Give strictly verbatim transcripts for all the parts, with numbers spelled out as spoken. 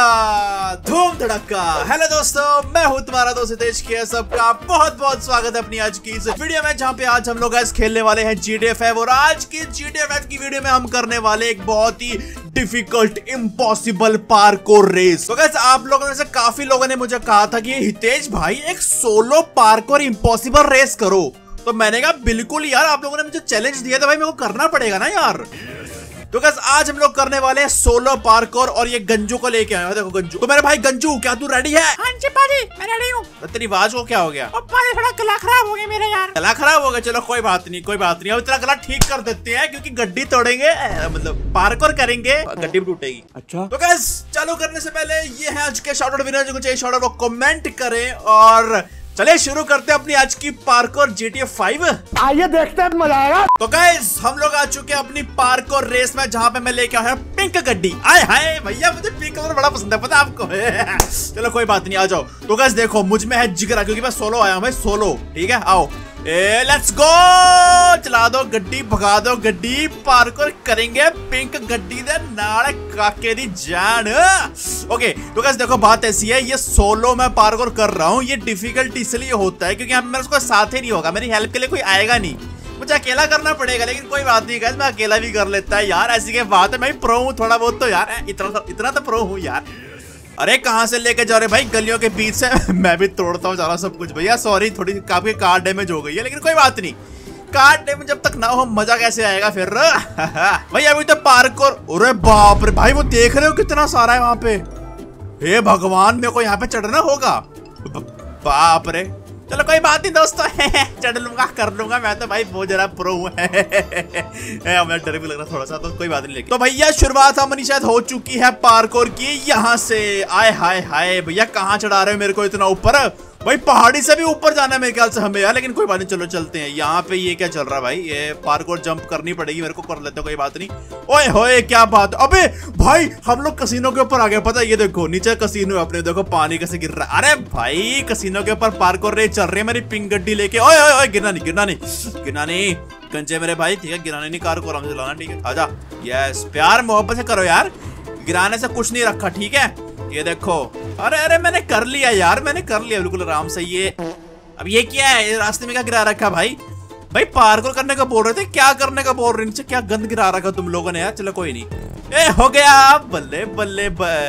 धूम धड़क्का। हेलो दोस्तों, मैं हूं तुम्हारा दोस्त हितेश के। सबका बहुत बहुत स्वागत है अपनी आज की इस वीडियो में, जहां पे आज हम लोग आज खेलने वाले हैं जी टी ए फाइव। और आज की जी टी ए फाइव की वीडियो में हम करने वाले एक बहुत ही डिफिकल्ट इम्पॉसिबल पार्कोर रेस। तो गाइस, आप लोगों में से काफी लोगों ने मुझे कहा था कि हितेश भाई एक सोलो पार्कोर इम्पॉसिबल रेस करो, तो मैंने कहा बिल्कुल यार, आप लोगों ने मुझे चैलेंज दिया था भाई, मेरे को करना पड़ेगा ना यार। तो गाइस, आज हम लोग करने वाले हैं सोलो पार्कोर और ये गंजू को लेके आया। देखो गंजू, तो मेरे भाई गंजू, क्या तू रेडी है? हाँ जी पाजी, मैं रेडी हूँ। तो तेरी आवाज को क्या हो गया? पाजी थोड़ा गला खराब हो गया मेरा यार। गला खराब हो गया? चलो कोई बात नहीं, कोई बात नहीं, अब तेरा गला ठीक कर देते हैं, क्योंकि गड्डी तोड़ेंगे, मतलब पार्कोर करेंगे, गड्डी भी टूटेगी। अच्छा, तो गाइस चालू करने से पहले ये है आज के शाउट आउट विनर, जो चाहिए शाउट आउट वो कमेंट करें। और चलिए शुरू करते हैं अपनी आज की parkour G T A five. आइए देखते हैं, मजा आएगा। तो गाइस, हम लोग आ चुके हैं अपनी पार्कोर रेस में, जहां पे मैं लेके आया हूं पिंक गड्डी। आए हाय भैया, मुझे पिंक कलर बड़ा पसंद है, पता है आपको। चलो कोई बात नहीं, आ जाओ। तो गाइस देखो, मुझ में है जिगरा, क्योंकि मैं सोलो आया हूं भाई, सोलो। ठीक है, आओ ए लेट्स गो। चला दो गड्डी, भगा दो गड्डी, पार्कोर करेंगे पिंक गड्डी दे नाले काके दी जान। ओके, तो गाइस देखो, बात ऐसी है, ये सोलो मैं पार्कोर कर रहा हूँ। ये डिफिकल्ट इसलिए होता है क्योंकि मेरे उसको साथ ही नहीं होगा, मेरी हेल्प के लिए कोई आएगा नहीं, मुझे अकेला करना पड़ेगा। लेकिन कोई बात नहीं गाइस, मैं अकेला भी कर लेता है यार, ऐसी के बात है। मैं प्रो हूँ थोड़ा बहुत तो यार, इतना इतना तो प्रो हूँ यार। अरे कहाँ से लेके जा रहे भाई, गलियों के बीच से। मैं भी तोड़ता हूँ सारा सब कुछ भैया, सॉरी, थोड़ी काफी कार डैमेज हो गई है, लेकिन कोई बात नहीं, कार डैमेज जब तक ना हो मजा कैसे आएगा फिर। भाई अभी तो पार्कोर, अरे बाप रे भाई, वो देख रहे हो कितना सारा है वहां पे। हे भगवान, मेरे को यहाँ पे चढ़ना होगा, बाप रे। चलो कोई बात नहीं दोस्तों, चढ़ लूंगा, कर लूंगा, मैं तो भाई बहुत जरा प्रो हूँ। मैं डर भी लग रहा थोड़ा सा, तो कोई बात नहीं। लेकिन तो भैया शुरुआत हमारी शायद हो चुकी है पार्कोर की, यहाँ से। आए हाय हाय भैया, कहाँ चढ़ा रहे हो मेरे को इतना ऊपर? भाई पहाड़ी से भी ऊपर जाना है मेरे ख्याल से हमें यार, लेकिन कोई बात नहीं, चलो चलते हैं। यहाँ पे ये क्या चल रहा है भाई? ये पार्कोर जंप करनी पड़ेगी मेरे को, कर लेते हैं, कोई बात नहीं। ओए होए, क्या बात, अबे भाई हम लोग कसीनो के ऊपर आ गए, पता है? ये देखो नीचे कसीनो है अपने, देखो पानी कैसे गिर रहा है। अरे भाई कसीनो के ऊपर पार्कोर रेस चल रही है मेरी पिंक गड्डी लेके। ओए ओए ओए, गिरना नहीं, गिरना नहीं, गिरना नहीं, गंजे मेरे भाई, ठीक है, गिराने नहीं, कार को आराम से चलाना, ठीक है, आजा। यस, प्यार मोहब्बत से करो यार, गिराने से कुछ नहीं रखा, ठीक है। ये देखो, अरे अरे मैंने कर लिया यार, मैंने कर लिया बिल्कुल आराम से। ये अब ये क्या है, रास्ते में क्या गिरा रखा भाई? भाई पार्कोर करने का बोल रहे थे, क्या करने का बोल रहे? नीचे क्या गंद गिरा रखा तुम लोगों ने यार। चलो कोई नहीं, ए हो गया, बल्ले बल्ले।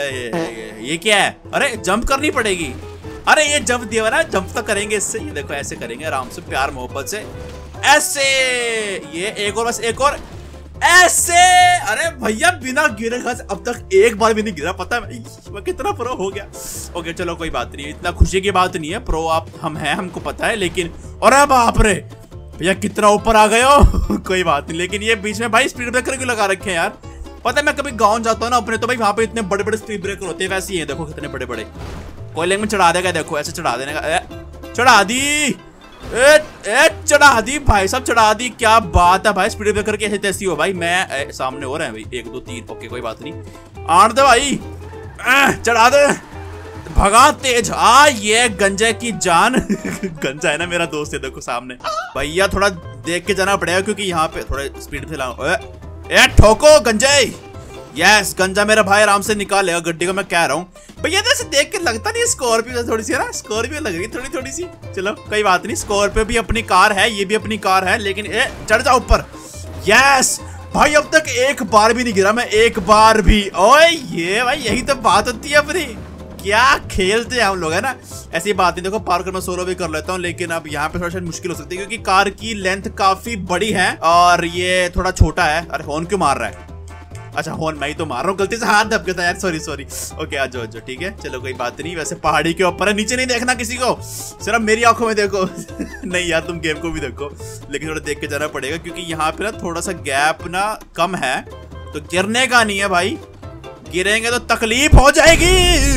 ये क्या है? अरे जंप करनी पड़ेगी। अरे ये जंप दिया ना, जंप तो करेंगे इससे। ये देखो ऐसे करेंगे आराम से, प्यार मोहब्बत से, ऐसे। ये एक और, बस एक और, ऐसे। अरे भैया बिना गिरे अब तक एक बार भी नहीं गिरा, पता है मैं कितना प्रो हो गया। ओके चलो कोई बात नहीं, इतना खुशी की बात नहीं है, प्रो आप हम हैं, हमको पता है। लेकिन अरे बाप रे भैया, कितना ऊपर आ गए हो। कोई बात नहीं, लेकिन ये बीच में भाई स्पीड ब्रेकर क्यों लगा रखे हैं यार? पता है मैं कभी गाँव जाता हूँ ना अपने, तो भाई वहां पे इतने बड़े बड़े स्पीड ब्रेकर होते हैं, वैसे ही है, देखो कितने बड़े बड़े। कोयले में चढ़ा देगा, देखो ऐसे चढ़ा देने का, चढ़ा दी, ए, ए, चढ़ा दी भाई साहब, चढ़ा दी। क्या बात है भाई, स्पीड ब्रेकर की ऐसी तैसी हो भाई। मैं ए, सामने हो रहे हैं भाई, एक दो तीन, ओके कोई बात नहीं, आड़ दे भाई, चढ़ा दे, भगा तेज। आ ये गंजे की जान। गंजा है ना मेरा दोस्त है, देखो सामने। भैया थोड़ा देख के जाना पड़ेगा, क्योंकि यहाँ पे थोड़े स्पीड से लाओ। ए ठोको गंजे। यस, गंजा मेरा भाई आराम से निकालेगा गड्डी को, मैं कह रहा हूँ भैया। जैसे देख के लगता नहीं स्कॉर्पियो थोड़ी सी है ना, स्कॉर्पियो लग रही है थोड़ी थोड़ी सी। चलो कोई बात नहीं, स्कॉर्पियो भी अपनी कार है, ये भी अपनी कार है, लेकिन ए चढ़ जाओ ऊपर। यस भाई, अब तक एक बार भी नहीं गिरा मैं, एक बार भी। ओए ये भाई, यही तो बात होती है अपनी, क्या खेलते हैं हम लोग, है ना। ऐसी बात नहीं, देखो पार्कोर में सोलो भी कर लेता हूँ, लेकिन अब यहाँ पे थोड़ा सा मुश्किल हो सकती है, क्योंकि कार की लेंथ काफी बड़ी है और ये थोड़ा छोटा है। अरे हॉर्न क्यों मार रहा है? अच्छा हॉर्न मैं ही तो मार रहा हूँ, गलती से हाथ दब गया था यार, सॉरी सॉरी। ओके आ जाओ, ठीक है, चलो कोई बात नहीं। वैसे पहाड़ी के ऊपर है, नीचे नहीं देखना किसी को, सिर्फ मेरी आंखों में देखो। नहीं यार, तुम गेम को भी देखो, लेकिन थोड़ा देख के जाना पड़ेगा, क्योंकि यहाँ पे ना थोड़ा सा गैप ना कम है, तो गिरने का नहीं है भाई, गिरेंगे तो तकलीफ हो जाएगी।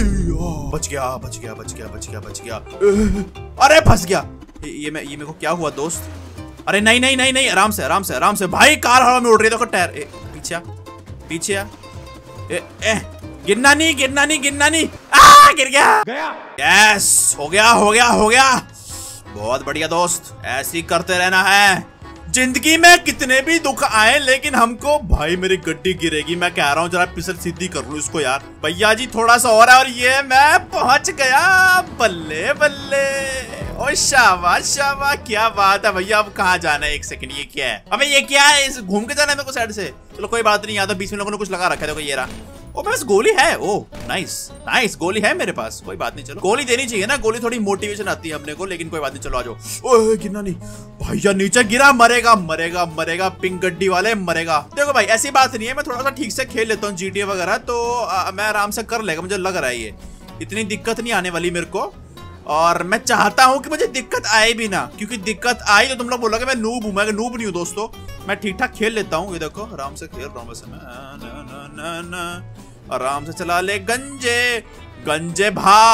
बच गया बच गया बच गया बच गया बच गया। अरे फंस गया। ये मैं ये मेरे को क्या हुआ दोस्त? अरे नहीं नहीं नहीं नहीं, आराम से आराम से आराम से भाई, कार हवा में उड़ रही है, देखो टायर। पीछे पीछे ए, ए, गिरना नहीं गिरना नहीं गिरना नहीं। आ, गिर गया गया। यस, हो गया हो गया हो गया, बहुत बढ़िया दोस्त, ऐसे ही करते रहना है। जिंदगी में कितने भी दुख आए लेकिन हमको भाई मेरी गड्डी गिरेगी, मैं कह रहा हूँ जरा पिसल सीधी कर लूँ इसको यार। भैया जी थोड़ा सा और है और ये मैं पहुंच गया। बल्ले बल्ले, ओ शाबाश शाबाश, क्या बात है भैया। अब कहाँ जाना है? एक सेकंड, ये क्या है? अबे ये क्या है? इस घूम के जाना है मेरे को साइड से। चलो कोई बात नहीं, यहाँ तो बीच में लोगों ने कुछ लगा रखा है। देखो ये रहा। ओ बस गोली है। ओ नाइस नाइस, गोली है मेरे पास। कोई बात नहीं, चलो गोली देनी चाहिए ना, गोली थोड़ी मोटिवेशन आती है अपने को। लेकिन कोई बात नहीं, चलो आ जाओ। ओए गिरना नहीं भैया, नीचे गिरा, मरेगा मरेगा मरेगा, पिंक गड्डी वाले मरेगा। देखो भाई ऐसी बात नहीं है, मैं थोड़ा सा ठीक से खेल लेता हूँ जीटीए वगैरह, तो आ, मैं आराम से कर लेगा, मुझे लग रहा है। ये इतनी दिक्कत नहीं आने वाली मेरे को, और मैं चाहता हूं कि मुझे दिक्कत आए भी ना, क्योंकि दिक्कत आई तो तुम लोग बोलोगे मैं नूब हूं। मैं नूब नहीं हूं दोस्तों, मैं ठीक ठाक खेल लेता हूं। ये देखो आराम से खेल रहा हूं वैसे मैं, ना, ना, ना, ना, आराम से चला ले। गंजे गंजे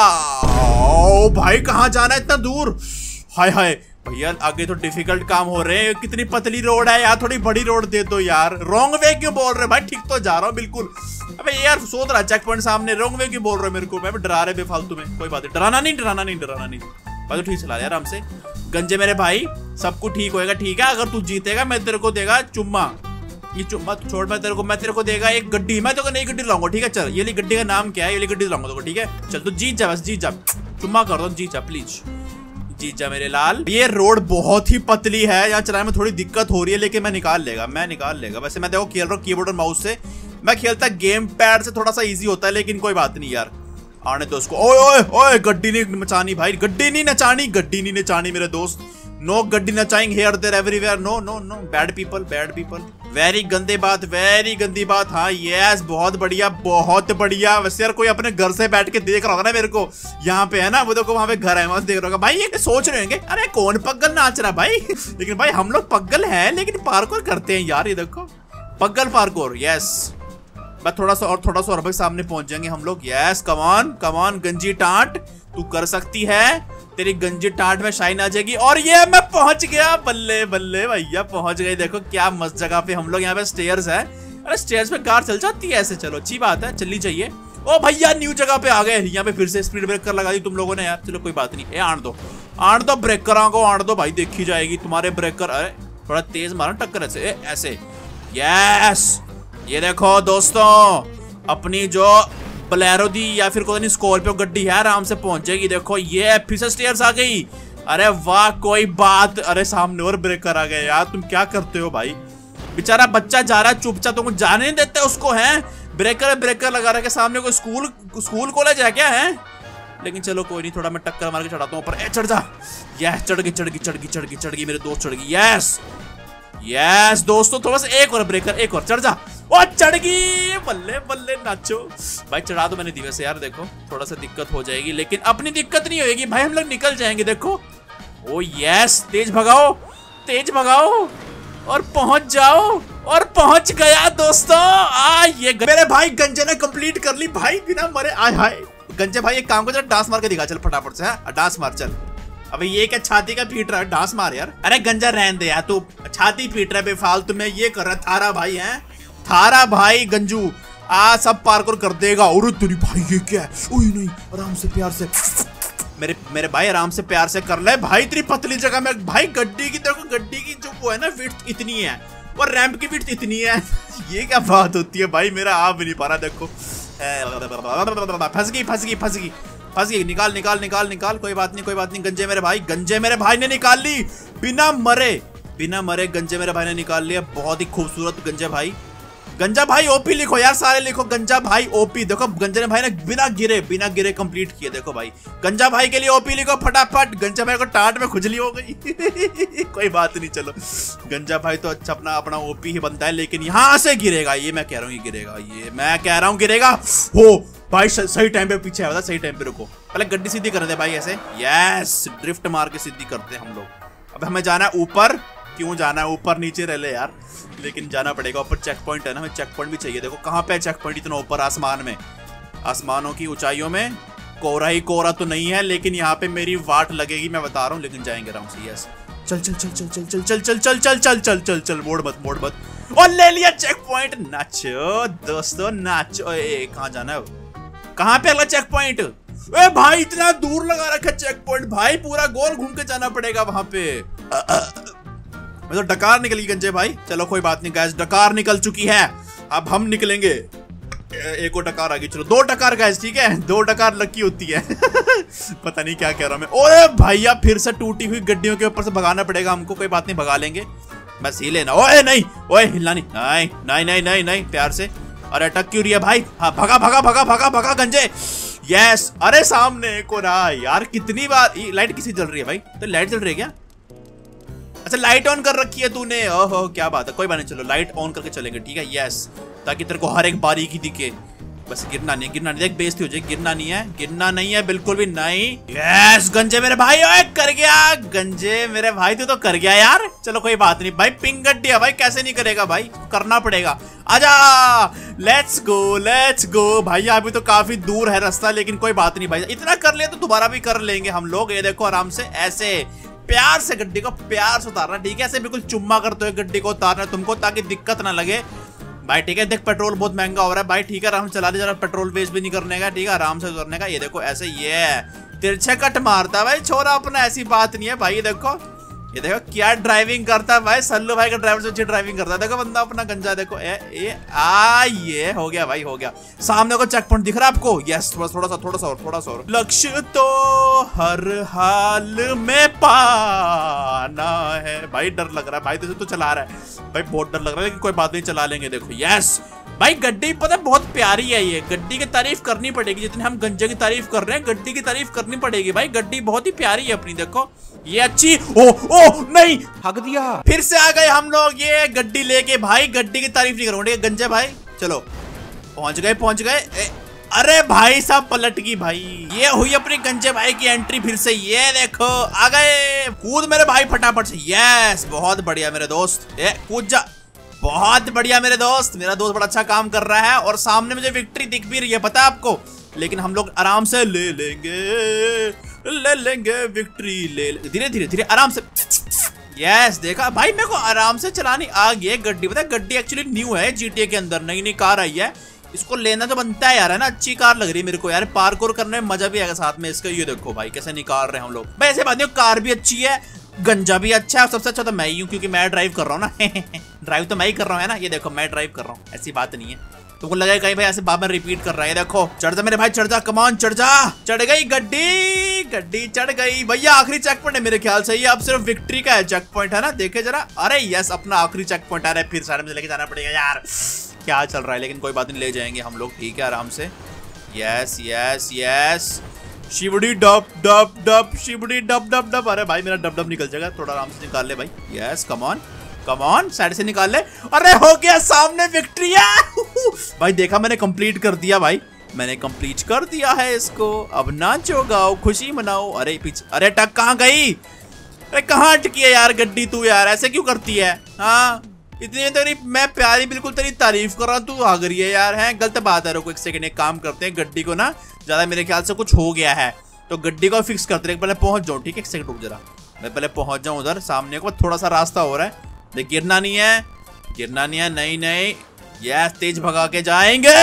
भाई, भाई कहाँ जाना है इतना दूर? हाय हाय भैया, आगे तो डिफिकल्ट काम हो रहे हैं। कितनी पतली रोड है यार, थोड़ी बड़ी रोड दे दो यार। रॉन्ग वे क्यों बोल रहे भाई? ठीक तो जा रहा हूँ बिल्कुल। अबे यार सोच रहा चेक पॉइंट सामने, रॉन्ग वे क्यों बोल रहे हो मेरे को? मैं भी डरा रहे बेफालतू में। कोई बात नहीं, डराना नहीं डराना नहीं डराना नहीं, भाई तो ठीक चला यार आराम से। गंजे मेरे भाई, सब कुछ ठीक होएगा, ठीक है? अगर तू जीतेगा मैं तेरे को देगा चुम्मा। ये चुम्मा छोड़, मैं तेरे को मैं तेरे को देगा एक गड्डी। मैं तेरे को नई गड्डी लाऊंगा, ठीक है? चल ये ली गड्डी का नाम क्या है? ये ली गड्डी लाऊंगा तेरे को, ठीक है? चल तू जीत जा, बस जीत जा, चुम्मा कर दो, जीत जा प्लीज, जीत जा मेरे लाल। ये रोड बहुत ही पतली है, यहाँ चलाने में थोड़ी दिक्कत हो रही है, लेकिन मैं निकाल लेगा, मैं निकाल लेगा। वैसे मैं देखो खेल रहा हूँ कीबोर्ड और माउस से, मैं खेलता गेम पैड से थोड़ा सा इजी होता है, लेकिन कोई बात नहीं यार, आने दो उसको। ओए ओए ओए, गड्डी नहीं नचानी भाई, गड्डी नहीं नचानी, गड्डी नहीं नचानी मेरे दोस्त। नो गड्डी नचाएंगे here there everywhere, no no no, bad people bad people. Very गंदी बात, वेरी गंदी बात। हाँ यस, बहुत बढ़िया बहुत बढ़िया। वैसे यार कोई अपने घर से बैठ के देख रहा होगा ना मेरे को, यहाँ पे है ना वो देखो, वहां पे घर है, वहां देख रहा होगा भाई। ये सोच रहे होंगे अरे कौन पग्गल नाच रहा भाई। लेकिन भाई हम लोग पग्गल हैं, लेकिन पार्कोर करते हैं यार। ये देखो पग्गल पार्कोर, यस। बस थोड़ा सा और थोड़ा सा और भाई सामने पहुंच जाएंगे हम लोग। यस कमान कमान गंजी टाट, तू कर सकती है, तेरी गंजी टाट में शाइन आ जाएगी। और ये मैं पहुंच गया, बल्ले बल्ले भैया पहुंच गए। देखो क्या मस्त जगह पे हम लोग, यहाँ पे स्टेयर्स है। अरे स्टेयर्स पे कार चल जाती है ऐसे, चलो अच्छी बात है, चलनी चाहिए। ओ भैया न्यू जगह पे आ गए, यहाँ पे फिर से स्पीड ब्रेकर लगा दी तुम लोगों ने यार। चलो कोई बात नहीं, ए आण दो आण दो ब्रेकर को, आण दो भाई, देखी जाएगी तुम्हारे ब्रेकर। अरे थोड़ा तेज मारो टक्कर ऐसे ऐसे, यस। ये देखो दोस्तों, अपनी जो बोलेरो दी या फिर कोई नहीं स्कॉर्पियो गड्डी है, आराम से पहुंच जाएगी। देखो ये फिर से स्टेयर्स आ गई। अरे वाह कोई बात। अरे सामने और ब्रेकर आ गए यार, तुम क्या करते हो भाई? बेचारा बच्चा जा रहा है चुपचाप, तुम जाने नहीं देते उसको, है? ब्रेकर ब्रेकर लगा रहा है, सामने कोई स्कूल स्कूल कॉलेज है क्या है? लेकिन चलो कोई नहीं, थोड़ा मैं टक्कर मार के चढ़ाता हूँ ऊपर। ए चढ़ जा, यस चढ़ गई चढ़ गई चढ़ गई चढ़ गई चढ़ गई, मेरे दोस्त चढ़ गई। यस यस दोस्तों, थोड़ा सा एक और ब्रेकर, एक और चढ़ जा। ओ चढ़ गई, बल्ले बल्ले नाचो भाई। चढ़ा दो मैंने दी वैसे यार, देखो थोड़ा सा दिक्कत हो जाएगी, लेकिन अपनी दिक्कत नहीं होगी भाई, हम लोग निकल जाएंगे। देखो ओ यस, तेज भगाओ तेज भगाओ और पहुंच जाओ। और पहुंच गया दोस्तों। आ ये मेरे भाई गंजे ने कंप्लीट कर ली भाई बिना मरे। आय हाय गंजे भाई एक काम कर, जरा डांस मार के दिखा, चल फटाफट से। है डांस मार चल। अबे ये क्या छाती का पीट रहा है, डांस मार यार। अरे गंजा रहने दे यार, तू छाती पीट रहा है बेफालतू में। ये कर रहा है थारा भाई, है थारा भाई गंजू आ सब पार्कोर कर देगा। और तेरी भाई ये क्या है? ओए नहीं, आराम से प्यार से मेरे मेरे भाई, आराम से प्यार से कर ले भाई। तेरी पतली जगह में भाई गड्डी की, देखो गड्डी की जो वो है ना विड्थ इतनी है, और रैंप की विड्थ इतनी है। ये क्या बात होती है भाई, मेरा आ भी नहीं पा रहा। देखो फंस गई फंस गई फंस गई फंस गई। निकाल निकाल निकाल निकाल, कोई बात नहीं कोई बात नहीं। गंजे मेरे भाई, गंजे मेरे भाई ने निकाल ली बिना मरे, बिना मरे गंजे मेरे भाई ने निकाल लिया। बहुत ही खूबसूरत गंजा भाई। गंजा भाई ओपी लिखो यार, सारे लिखो गंजा भाई ओपी। देखो गंजा भाई ने बिना गिरे बिना गिरे कंप्लीट किया। देखो भाई गंजा भाई के लिए ओपी लिखो फटाफट। गंजा भाई को टाट में खुजली हो गई। कोई बात नहीं, चलो गंजा भाई तो अच्छा अपना अपना ओपी ही बनता है, लेकिन यहाँ से गिरेगा। ये मैं कह रहा हूँ, ये गिरेगा, ये मैं कह रहा हूँ गिरेगा। हो भाई सही टाइम पे पीछे आया था, सही टाइम पे रुको। पहले गड्डी सीधी कर दे भाई ऐसे, यस ड्रिफ्ट मार के सीधी करते हम लोग। अब हमें जाना है ऊपर। क्यों जाना है ऊपर, नीचे रह ले यार, लेकिन जाना पड़ेगा ऊपर। चेक पॉइंट है ना, हमें चेक पॉइंट भी चाहिए। देखो कहाँ पे है चेक पॉइंट, इतना ऊपर आसमान में, आसमानों की ऊंचाइयों में। कोहरा ही कोहरा तो नहीं है, लेकिन यहाँ पे मेरी वाट लगेगी, मैं बता रहा हूँ। लेकिन जाएंगे आराम से। यस चल चल चल चल चल चल चल चल चल चल चल चल चल चल मोड़ मत मोड़ मत। और ले लिया चेक पॉइंट। नाचो दोस्तों नाचो। ए कहाँ जाना है, कहाँ पे अगला चेक पॉइंट? ए भाई इतना दूर लगा रखा चेक पॉइंट भाई, पूरा गोल घूम के जाना पड़ेगा वहां पे। मतलब डकार निकल गई गंजे भाई। चलो कोई बात नहीं गाइस, डकार निकल चुकी है, अब हम निकलेंगे। एक और डकार आ गई, चलो दो डकार गाइस, ठीक है, दो डकार लकी होती है। पता नहीं क्या कह रहा हूं मैं। ओए भैया फिर से टूटी हुई गड्डियों के ऊपर से भगाना पड़ेगा हमको। कोई बात नहीं, भगा लेंगे, बस ही लेना। ओए नहीं, ओए हिलना नहीं, नहीं नहीं नहीं नहीं नहीं, प्यार से। अरे अटक क्यों रही है भाई? हाँ भगा भगा भगा भगा भगा गंजे। यस, अरे सामने एक और आ यार। कितनी बार लाइट किसी जल रही है भाई? तो लाइट जल रही है क्या? अच्छा लाइट ऑन कर रखी है तूने, ओहो क्या बात है। कोई बात नहीं, चलो लाइट ऑन करके चलेंगे, ठीक है। यस, ताकि तेरे को हर एक बारीकी दिखे। बस गिरना नहीं, गिरना नहीं, देख बेइज्जती हो जाए। गिरना नहीं है, गिरना नहीं है, बिल्कुल भी नहीं। यस गंजे मेरे भाई, ओए कर गया गंजे मेरे भाई, तू तो कर गया यार। चलो कोई बात नहीं भाई, पिंक गड्डी है भाई, कैसे नहीं करेगा भाई, करना पड़ेगा। आजा, लेट्स गो लेट्स गो। भाई अभी तो काफी दूर है रास्ता, लेकिन कोई बात नहीं भाई, इतना कर लिया तो दोबारा भी कर लेंगे हम लोग। ये देखो आराम से ऐसे प्यार से गड्डी को प्यार से उतारना, ठीक है। ऐसे बिल्कुल चुम्मा करते हुए गड्डी को उतारना तुमको, ताकि दिक्कत ना लगे भाई, ठीक है। देख पेट्रोल बहुत महंगा हो रहा है भाई, ठीक है, आराम से चला दे, जरा पेट्रोल वेस्ट भी नहीं करने का, ठीक है, आराम से उतरने का। ये देखो ऐसे, ये तिरछे कट मारता है भाई छोरा अपना, ऐसी बात नहीं है भाई। ये देखो, ये देखो क्या ड्राइविंग करता है भाई, सल्लू भाई का ड्राइवर से अच्छी ड्राइविंग करता है। देखो बंदा अपना गंजा, देखो ए, ए, आ ये हो गया भाई, हो गया। सामने को चेक पॉइंट दिख रहा है आपको? यस, बस थोड़ा सा थोड़ा सा और थोड़ा सा और। लक्ष्य तो हर हाल में पाना है। भाई डर लग रहा है भाई, तुझे तो चला रहा है भाई, बहुत डर लग रहा है, लेकिन कोई बात नहीं, चला लेंगे। देखो यस भाई, गड्डी पता है बहुत प्यारी है ये। गड्डी की तारीफ करनी पड़ेगी, जितने हम गंजे की तारीफ कर रहे हैं, गड्डी की तारीफ करनी पड़ेगी भाई। गड्डी बहुत ही प्यारी है अपनी, देखो ये अच्छी। ओ ओ नहीं, हक दिया। फिर से आ गए हम लोग ये गड्डी लेके भाई, गड्डी की तारीफ नहीं करूंगा गंजे भाई। चलो पहुंच गए पहुंच गए। अरे भाई साहब पलट गई भाई। ये हुई अपनी गंजे भाई की एंट्री फिर से। ये देखो आ गए, कूद मेरे भाई फटाफट से। यस बहुत बढ़िया मेरे दोस्त, ए कूद जा। बहुत बढ़िया मेरे दोस्त, मेरा दोस्त बड़ा अच्छा काम कर रहा है। और सामने मुझे विक्ट्री दिख भी रही है, पता है आपको, लेकिन हम लोग आराम से ले लेंगे ले लेंगे विक्ट्री, ले धीरे धीरे धीरे आराम से। यस देखा भाई, मेरे को आराम से चलानी आ गई है गड्डी। पता है गड्डी एक्चुअली न्यू है, जीटीए के अंदर नई नई कार आई है, इसको लेना तो बनता है यार, है ना। अच्छी कार लग रही है मेरे को यार, पार्कोर करने में मजा भी आएगा साथ में इसका। ये देखो भाई कैसे निकाल रहे हैं हम लोग भाई। ऐसे बात नहीं, कार भी अच्छी है, गंजा भी अच्छा है, सबसे अच्छा तो मैं ही हूँ, क्योंकि मैं ड्राइव कर रहा हूँ ना। ड्राइव तो मैं ही कर रहा हूँ, है ना। ये देखो मैं ड्राइव कर रहा हूँ, ऐसी बात नहीं है। तुमको लगेगा कहीं भाई ऐसे बार बार रिपीट कर रहा है। देखो चढ़ जा मेरे भाई, चढ़ जा, कमान चढ़ जा। चढ़ गई गड्डी, गड्डी चढ़ गई भैया। आखिरी चेक पॉइंट है मेरे ख्याल से ये, अब सिर्फ विक्ट्री का है चेक पॉइंट, है ना। देखे जरा, अरे यस अपना आखिरी चेक पॉइंट आ रहा है, फिर सारे में लेके जाना पड़ेगा यार। क्या चल रहा है, लेकिन कोई बात नहीं, ले जाएंगे हम लोग, ठीक है, आराम से। यस यस यस, शिवड़ी डब डब डब, शिवड़ी डब डब डब। अरे भाई मेरा डब डब निकल जाएगा, थोड़ा आराम से निकाल ले भाई। यस कमॉन कमॉन, साइड से निकाल ले। अरे हो गया, सामने विक्ट्री है भाई। देखा मैंने कंप्लीट कर दिया भाई, मैंने कंप्लीट कर दिया है इसको। अब नाचो गाओ खुशी मनाओ। अरे पीछे, अरे टक कहाँ गई? अरे कहाँ अटकी है यार गड्डी तू यार, ऐसे क्यों करती है? हाँ इतनी तेरी मैं प्यारी बिल्कुल तेरी तारीफ कर रहा हूँ, तू आ गई है यार, है गलत बात है। रुको एक सेकंड, एक काम करते हैं, गड्डी को ना ज्यादा मेरे ख्याल से कुछ हो गया है, तो गड्डी को फिक्स करते हैं। पहले पहुंच जाओ, ठीक है, एक सेकंड रुक जरा, मैं पहले पहुंच जाऊं उधर सामने को। थोड़ा सा रास्ता हो रहा है, देख गिरना नहीं है, गिरना नहीं है, नहीं नहीं। यस तेज भगा के जाएंगे।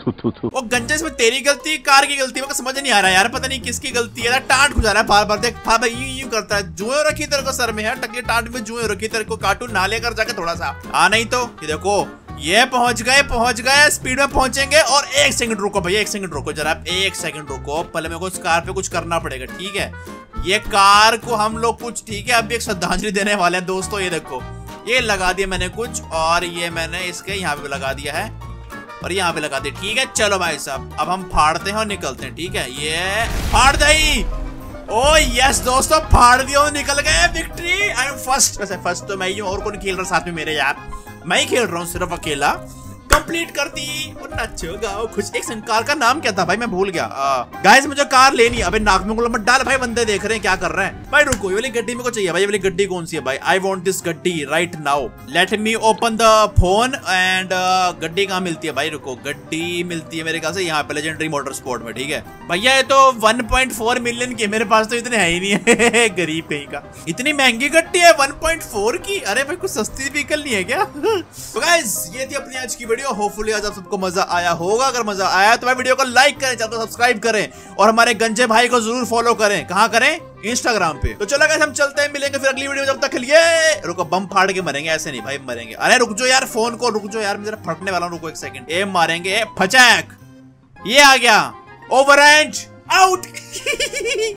वो गंजे में तेरी गलती कार की गलती, मेरे को समझ नहीं आ रहा यार, पता नहीं किसकी गलती है। टांट खुजा रहा है बार बार, देख भाई यूं यूं करता है। जुए रखी तेरे को सर में है, टके टांट में जुए रखी तेरे को, काटू ना लेकर जाके थोड़ा सा आ। नहीं तो ये देखो, ये पहुंच गए पहुंच गए, स्पीड में पहुंचेंगे। और एक सेकंड रुको भैया, एक सेकंड रुको जरा, एक सेकंड रुको, पहले मेरे को इस कार पे कुछ करना पड़ेगा, ठीक है। ये कार को हम लोग कुछ, ठीक है, अभी एक श्रद्धांजलि देने वाले हैं दोस्तों। ये देखो ये लगा दिया मैंने कुछ, और ये मैंने इसके यहाँ पे लगा दिया है, और यहाँ पे लगा दिया, ठीक है। चलो भाई साहब अब हम फाड़ते हैं और निकलते हैं, ठीक है। ये फाड़ दई, ओ यस दोस्तों फाड़ दिया और निकल गए, विक्ट्री। I am first. वैसे फर्स्ट तो मैं ही हूँ, और कौन खेल रहा साथ में मेरे यार, मैं ही खेल रहा हूँ सिर्फ अकेला। कंप्लीट कर दी और नाचो गाओ खुश। एक सेकंड, कार का नाम क्या था भाई, मैं भूल गया। गाइस मुझे कार लेनी है। अबे नाक में गुलाम मत डाल भाई, बंदे देख रहे हैं क्या कर रहे हैं भाई। रुको, ये वाली गड्डी मेरे को चाहिए भाई। ये वाली गड्डी कौन सी है भाई? आई वांट दिस गड्डी right now, let me open the phone and गड्डी कहाँ मिलती है भाई? रुको, गड्डी मिलती है मेरे ख्याल से यहाँ पे लेजेंडरी मोटर स्पोर्ट में, ठीक है भैया। ये तो वन पॉइंट फोर मिलियन की, मेरे पास तो इतने है ही नहीं है गरीब कहीं का। इतनी महंगी गड्डी है वन पॉइंट फोर की, अरे भाई कुछ सस्ती व्हीकल नहीं है क्या? तो गाइस ये थी अपनी आज की वीडियो, होपफुली आज आप सबको मजा आया होगा। अगर मजा आया तो भाई वीडियो को लाइक करें, चैनल को सब्सक्राइब करें, और हमारे गंजे भाई को जरूर फॉलो करें। कहां करें? इंस्टाग्राम पे। तो चलो गाइस हम चलते हैं, मिलेंगे फिर अगली वीडियो में। जब तक के लिए रुको, बम फाड़ के मरेंगे, ऐसे नहीं भाई मरेंगे। अरे रुक जाओ यार, फोन को रुक जाओ यार, मैं जरा फटने वाला हूं, रुको एक सेकंड। एम मारेंगे, फचैक, ये आ गया, ओवर एंड आउट।